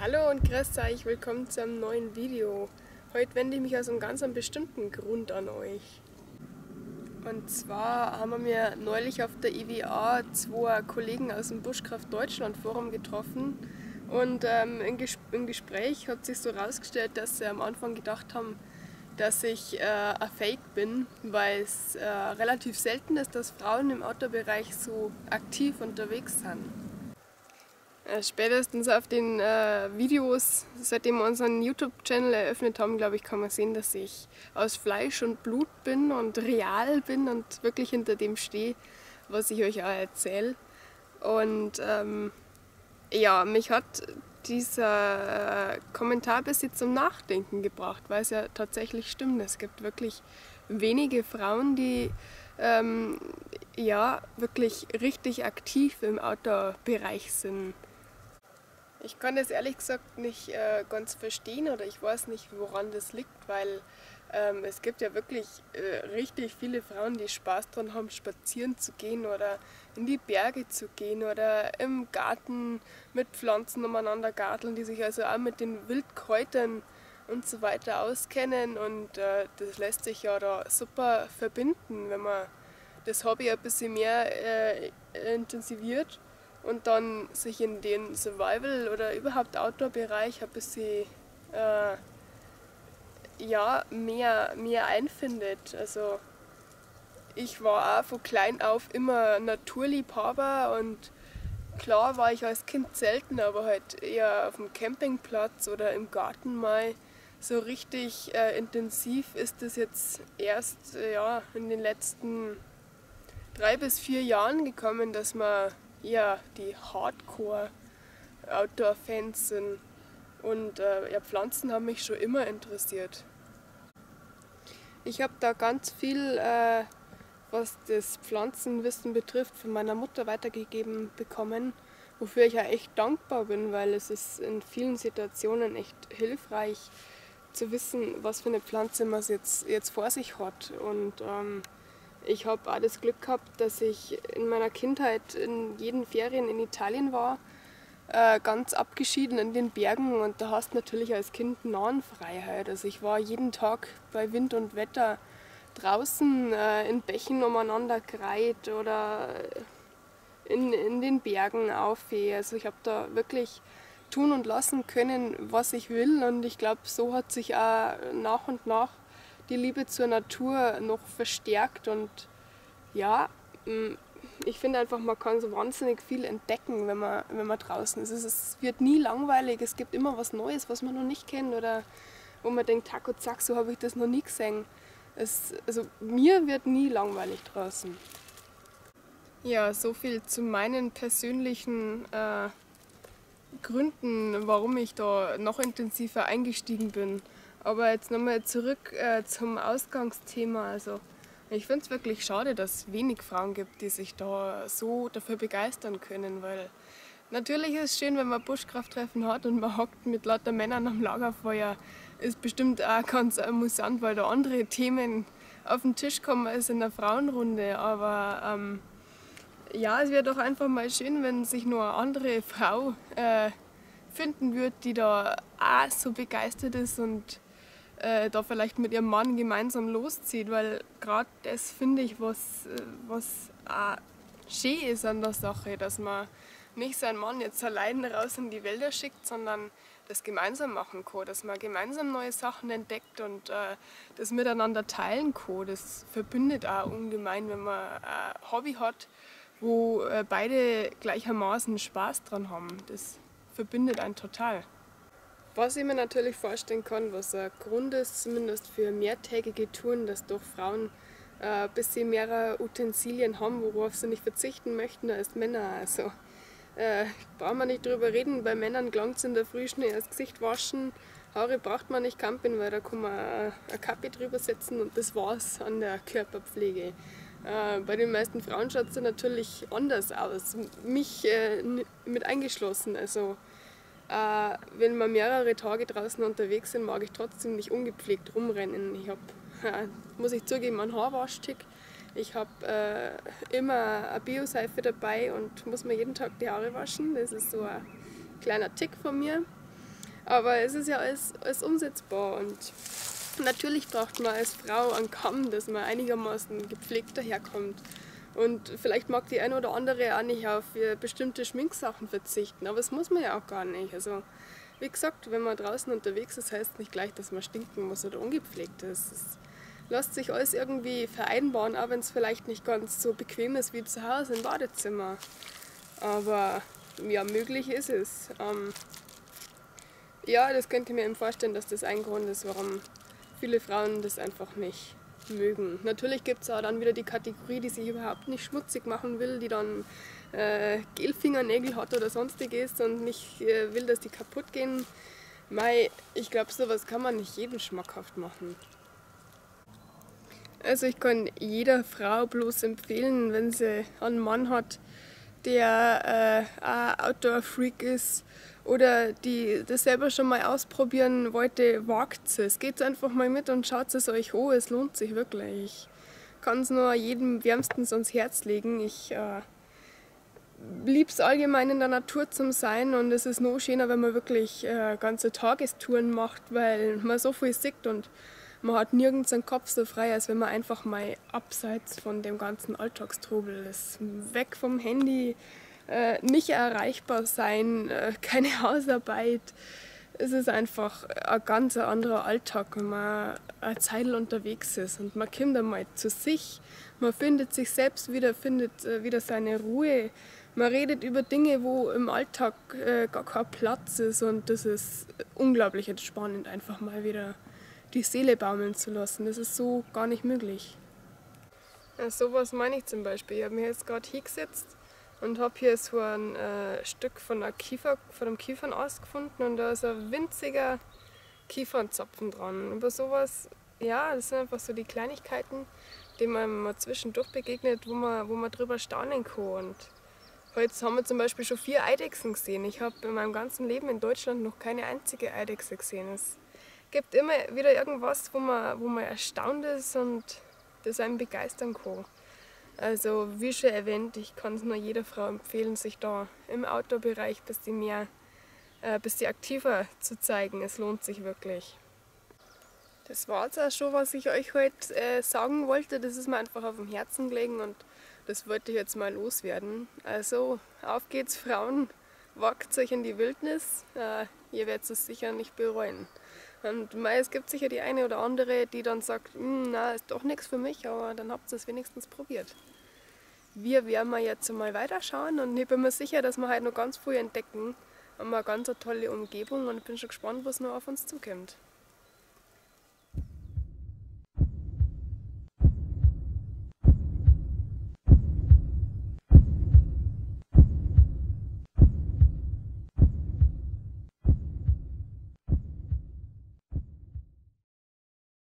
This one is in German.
Hallo und grüß euch, willkommen zu einem neuen Video. Heute wende ich mich aus einem ganz bestimmten Grund an euch. Und zwar haben wir mir neulich auf der IWA zwei Kollegen aus dem Buschkraft Deutschland Forum getroffen und im Gespräch hat sich so herausgestellt, dass sie am Anfang gedacht haben, dass ich ein Fake bin, weil es relativ selten ist, dass Frauen im Outdoor-Bereich so aktiv unterwegs sind. Spätestens auf den Videos, seitdem wir unseren YouTube-Channel eröffnet haben, glaube ich, kann man sehen, dass ich aus Fleisch und Blut bin und real bin und wirklich hinter dem stehe, was ich euch auch erzähle. Und ja, mich hat dieser Kommentar ein bisschen zum Nachdenken gebracht, weil es ja tatsächlich stimmt. Es gibt wirklich wenige Frauen, die ja, wirklich richtig aktiv im Outdoor-Bereich sind. Ich kann das ehrlich gesagt nicht ganz verstehen oder ich weiß nicht, woran das liegt, weil es gibt ja wirklich richtig viele Frauen, die Spaß daran haben, spazieren zu gehen oder in die Berge zu gehen oder im Garten mit Pflanzen umeinander garteln, die sich also auch mit den Wildkräutern und so weiter auskennen und das lässt sich ja da super verbinden, wenn man das Hobby ein bisschen mehr intensiviert und dann sich in den Survival- oder überhaupt Outdoor-Bereich ein bisschen ja, mehr einfindet. Also ich war auch von klein auf immer Naturliebhaber und klar war ich als Kind selten, aber halt eher auf dem Campingplatz oder im Garten mal. So richtig intensiv ist das jetzt erst ja, in den letzten 3 bis 4 Jahren gekommen, dass man ja die Hardcore-Outdoor-Fans sind. Und ja, Pflanzen haben mich schon immer interessiert. Ich habe da ganz viel, was das Pflanzenwissen betrifft, von meiner Mutter weitergegeben bekommen, wofür ich ja echt dankbar bin, weil es ist in vielen Situationen echt hilfreich zu wissen, was für eine Pflanze man jetzt vor sich hat. Und ich habe auch das Glück gehabt, dass ich in meiner Kindheit in jeden Ferien in Italien war, ganz abgeschieden in den Bergen und da hast du natürlich als Kind Narrenfreiheit. Also ich war jeden Tag bei Wind und Wetter draußen in Bächen umeinander gereiht oder in den Bergen auf. Also ich habe da wirklich tun und lassen können, was ich will und ich glaube, so hat sich auch nach und nach die Liebe zur Natur noch verstärkt und ja, ich finde einfach, man kann so wahnsinnig viel entdecken, wenn man draußen ist. Es wird nie langweilig, es gibt immer was Neues, was man noch nicht kennt oder wo man denkt, Taco zack, so habe ich das noch nie gesehen. Also mir wird nie langweilig draußen. Ja, so viel zu meinen persönlichen Gründen, warum ich da noch intensiver eingestiegen bin. Aber jetzt nochmal zurück zum Ausgangsthema. Also ich finde es wirklich schade, dass es wenig Frauen gibt, die sich da so dafür begeistern können, weil natürlich ist es schön, wenn man Buschkrafttreffen hat und man hockt mit lauter Männern am Lagerfeuer. Ist bestimmt auch ganz amüsant, weil da andere Themen auf den Tisch kommen als in einer Frauenrunde. Aber ja, es wäre doch einfach mal schön, wenn sich nur eine andere Frau finden würde, die da auch so begeistert ist und da vielleicht mit ihrem Mann gemeinsam loszieht, weil gerade das finde ich, was auch schön ist an der Sache, dass man nicht seinen Mann jetzt allein raus in die Wälder schickt, sondern das gemeinsam machen kann, dass man gemeinsam neue Sachen entdeckt und das miteinander teilen kann. Das verbindet auch ungemein, wenn man ein Hobby hat, wo beide gleichermaßen Spaß dran haben. Das verbindet einen total. Was ich mir natürlich vorstellen kann, was ein Grund ist, zumindest für mehrtägige Touren, dass doch Frauen ein bisschen mehr Utensilien haben, worauf sie nicht verzichten möchten als Männer. Also braucht man nicht drüber reden, bei Männern gelangt es in der Früh schnell das Gesicht waschen. Haare braucht man nicht camping, weil da kann man eine Kappe drüber setzen und das war's an der Körperpflege. Bei den meisten Frauen schaut es natürlich anders aus, mich mit eingeschlossen. Also wenn wir mehrere Tage draußen unterwegs sind, mag ich trotzdem nicht ungepflegt rumrennen. Ich habe, muss ich zugeben, einen Haarwaschtick. Ich habe immer eine Bioseife dabei und muss mir jeden Tag die Haare waschen. Das ist so ein kleiner Tick von mir. Aber es ist ja alles umsetzbar und natürlich braucht man als Frau einen Kamm, dass man einigermaßen gepflegt daherkommt. Und vielleicht mag die eine oder andere auch nicht auf bestimmte Schminksachen verzichten, aber das muss man ja auch gar nicht. Also, wie gesagt, wenn man draußen unterwegs ist, heißt nicht gleich, dass man stinken muss oder ungepflegt ist. Es lässt sich alles irgendwie vereinbaren, auch wenn es vielleicht nicht ganz so bequem ist wie zu Hause im Badezimmer. Aber ja, möglich ist es. Ja, das könnte ich mir eben vorstellen, dass das ein Grund ist, warum viele Frauen das einfach nicht mögen. Natürlich gibt es auch dann wieder die Kategorie, die sich überhaupt nicht schmutzig machen will, die dann Gelfingernägel hat oder sonstiges und nicht will, dass die kaputt gehen. Mei, ich glaube, sowas kann man nicht jedem schmackhaft machen. Also ich kann jeder Frau bloß empfehlen, wenn sie einen Mann hat, der ein Outdoor-Freak ist oder die das selber schon mal ausprobieren wollte, wagt es. Geht einfach mal mit und schaut es euch an, es lohnt sich wirklich. Ich kann es nur jedem wärmstens ans Herz legen. Ich liebe es allgemein in der Natur zu sein und es ist noch schöner, wenn man wirklich ganze Tagestouren macht, weil man so viel sieht und man hat nirgends einen Kopf so frei, als wenn man einfach mal abseits von dem ganzen Alltagstrubel ist. Weg vom Handy, nicht erreichbar sein, keine Hausarbeit. Es ist einfach ein ganz anderer Alltag, wenn man eine Zeit unterwegs ist und man kommt einmal zu sich, man findet sich selbst wieder, findet wieder seine Ruhe. Man redet über Dinge, wo im Alltag gar kein Platz ist und das ist unglaublich entspannend, einfach mal wieder die Seele baumeln zu lassen. Das ist so gar nicht möglich. Ja, sowas meine ich zum Beispiel. Ich habe mich jetzt gerade hingesetzt und habe hier so ein Stück von einem Kiefernast gefunden und da ist ein winziger Kiefernzapfen dran. Über sowas, ja, das sind einfach so die Kleinigkeiten, denen man mal zwischendurch begegnet, wo man drüber staunen kann. Und heute haben wir zum Beispiel schon 4 Eidechsen gesehen. Ich habe in meinem ganzen Leben in Deutschland noch keine einzige Eidechse gesehen. Es gibt immer wieder irgendwas, wo man erstaunt ist und das einen begeistern kann. Also wie schon erwähnt, ich kann es nur jeder Frau empfehlen, sich da im Outdoor-Bereich ein bisschen aktiver zu zeigen. Es lohnt sich wirklich. Das war es auch schon, was ich euch heute sagen wollte. Das ist mir einfach auf dem Herzen gelegen und das wollte ich jetzt mal loswerden. Also auf geht's Frauen, wagt euch in die Wildnis, ihr werdet es sicher nicht bereuen. Und es gibt sicher die eine oder andere, die dann sagt, na, ist doch nichts für mich, aber dann habt ihr es wenigstens probiert. Wir werden mal jetzt mal weiterschauen und ich bin mir sicher, dass wir heute noch ganz viel entdecken. Wir haben eine ganz tolle Umgebung und ich bin schon gespannt, was noch auf uns zukommt.